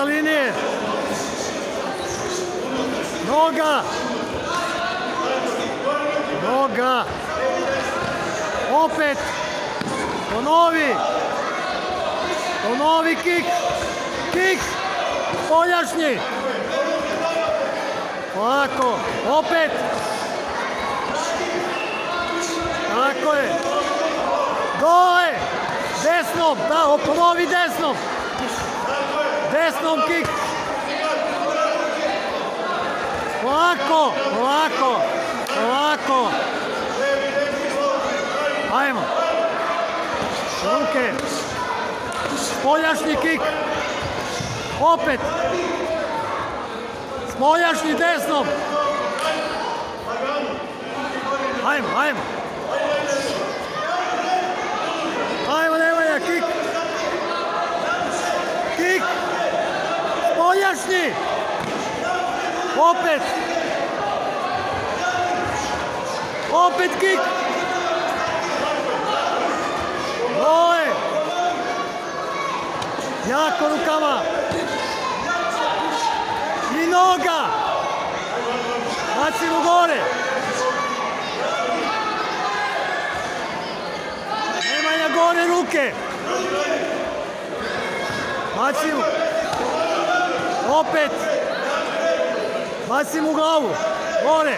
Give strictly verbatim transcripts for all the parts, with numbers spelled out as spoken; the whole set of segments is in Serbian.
iza linije. Noga. Noga. Opet. Ponovi. Ponovi kik. Kik. Poljašnji. Ovako. Opet. Tako je. Dole. Desnom. Da, ponovi desnom. Desnom kik. Ovako. Ovako. Ovako. Ajmo. Ruke. Spoljašnji kik. Opet. Spoljašnji desnom. Ajmo, ajmo. Ajmo, Nemanja, kik. Kik. Spoljašnji. Opet. Opet kik. Dole. Jako rukama. I noga. Bacimo gore. Nemanja gore ruke. Bacimo. Opet. Bacimo u glavu. Gore.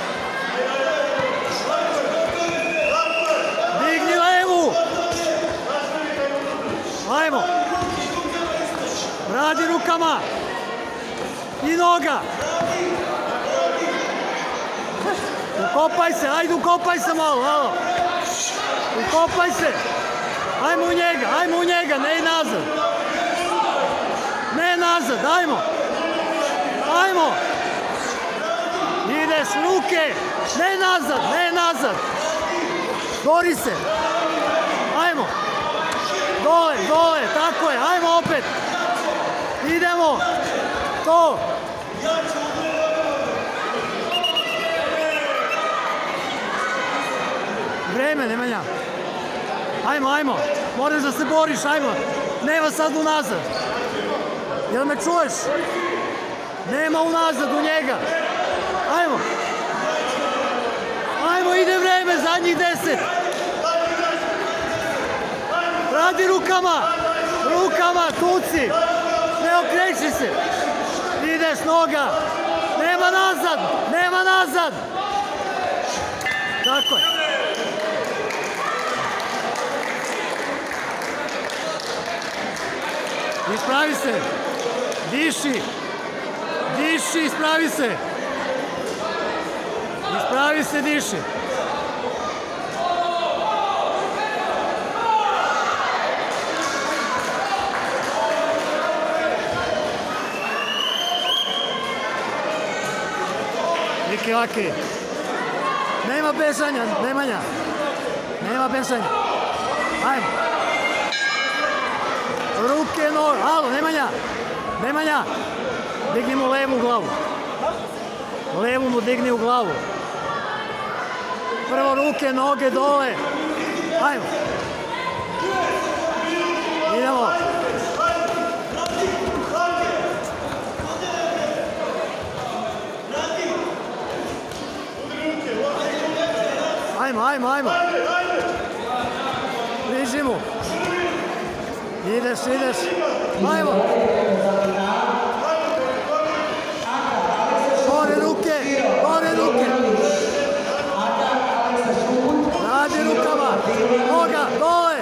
Digni levu. Ajmo. Radi rukama. I noga. Ukopaj se, ajde ukopaj se malo, malo. Ukopaj se. Ajmo u njega, ajmo u njega, ne i nazad. Ne nazad, ajmo. Ajmo. Ideš ruke. Ne nazad, ne nazad. Bori se. Ajmo. Dole, dole, tako je, ajmo opet. Idemo. To. Vreme, Nemanja. Ajmo, ajmo. Moraš da se boriš, ajmo. Nema sad unazad. Jel me čuješ? Nema unazad u njega. Ajmo. Ajmo, ide vreme, zadnjih deset. Radi rukama. Rukama, tuci. Ne okreći se. Ideš noga. Nema nazad. Nema nazad. Tako je. Ispravi se. Diši. Diši, ispravi se. Ispravi se, diši. Liki, laki. Nema bežanja, Nemanja. Nema bežanja. Ajmo. Ruke, noge. Alo, Nemanja. Nemanja. Digni mu levu glavu. Levu mu digni u glavu. Prvo ruke, noge dole. Ajmo. Idemo. Ajmo, ajmo, ajmo. Bliži mu. Ideš, ideš. Ajmo. Gore ruke, gore ruke. Radi rukama. Noga, dole.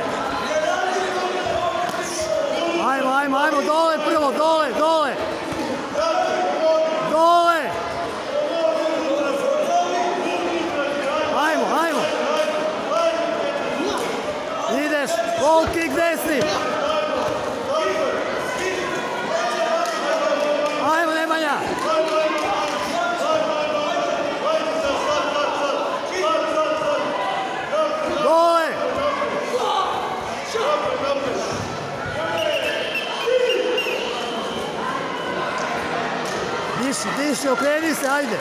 Ajmo, ajmo, ajmo, dole prvo, dole, dole. Dole. Ajmo, ajmo. Ideš, wall kick desni. Ajmo, Nemanja. Dole. Diši, diši, okreni se, ajde.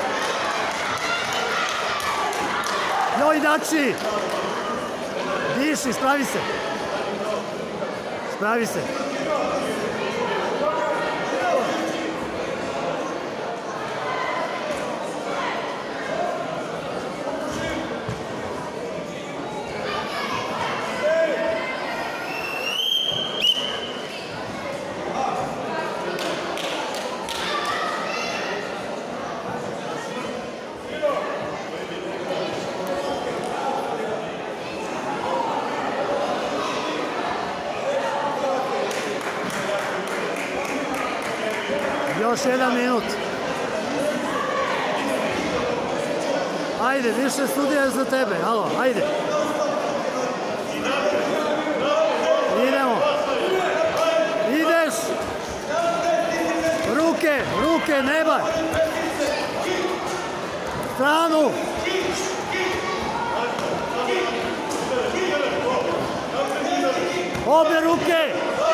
Joj, dači. Diši, spravi se. Spravi se. Još jedan minut. Ajde, više sudija za tebe. Alo, ajde. Idemo. Ideš. Ruke, ruke, nebaj. Stranu. Obje ruke.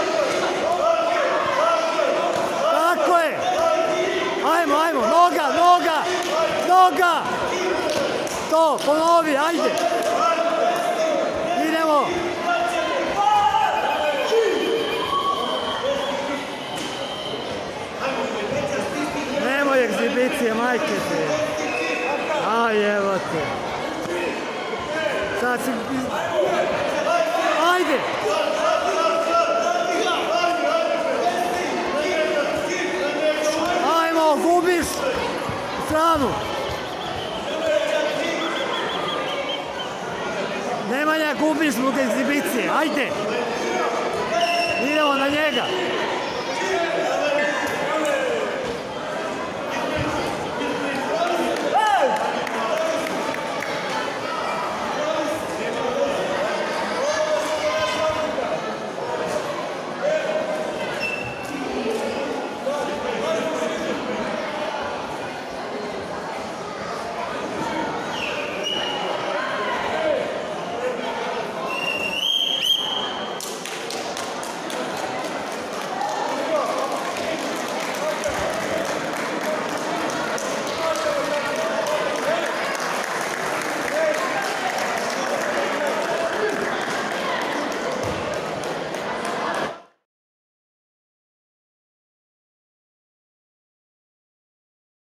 Tako je. Ajmo, ajmo. Noga, noga. Noga. To, ponovi, ajde. Idemo. Nemoj egzibicije, majke te. Aj, evo te. Sad si... Ajde. Ajmo, gubiš stranu. Nemanja, gubiš zbog egzibicije. Ajde. Idemo na njega.